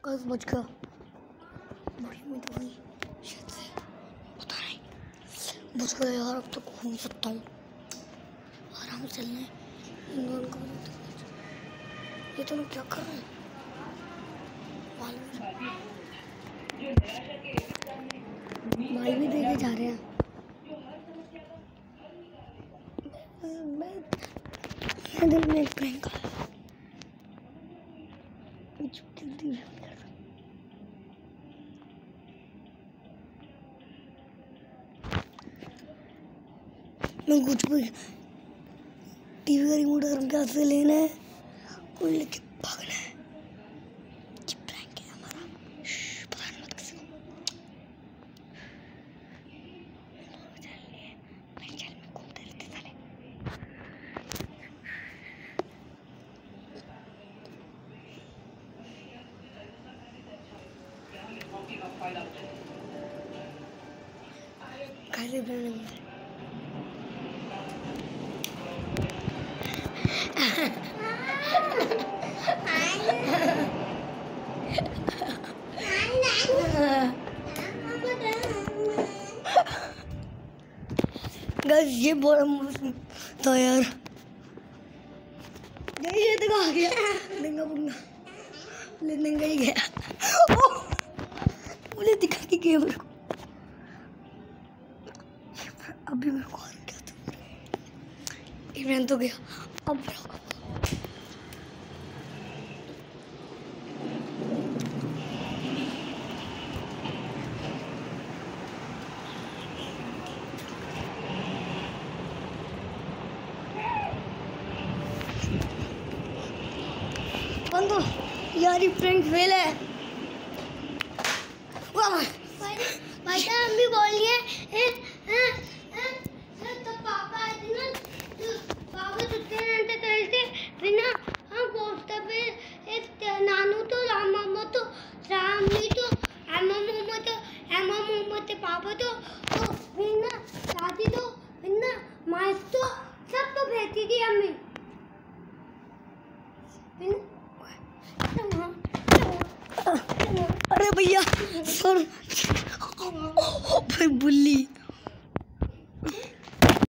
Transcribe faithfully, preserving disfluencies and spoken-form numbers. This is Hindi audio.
बस बच गया। बड़ी उम्मीद हो गई शायद से, पता नहीं। बच गया यार, अब तो घूम सकता हूँ आराम से चलने। इन दोनों को ये तो मैं क्या कर रहा हूँ, भाई भी देखे जा रहे हैं। मैं मैं दिल में एक प्रैंक आया, मैं कुछ भी टीवी का रिमोट घर के हाथ से लेना है और लेके भागना है। ये प्रैंक है हमारा, पता नहीं मत किसी को। चल में घूमते रहते साले। कैसे बने गाइस, ये बड़ा मस्त था यार। ये देखो आ गया लेंगा बुंगा लेने गई गया। मुझे दिखा कि गया मेरे को। अभी मेरे को आ गया था, इवेंट तो गया। अब बंदो यार, ये प्रैंक फेल है। बेटा हम भी बोलिए तो पापा आए थे ना, तो पापा सुनते रहते चलते फिर ना हम पोस्टर पे एक नानू तो राम मामा तो राम नहीं तो एमा मामा तो एमा मामा तो पापा तो तो फिर ना दादी तो फिर ना माँ तो सब तो भेजती थी हमें। अरे भैया सर, फिर बुल्ली।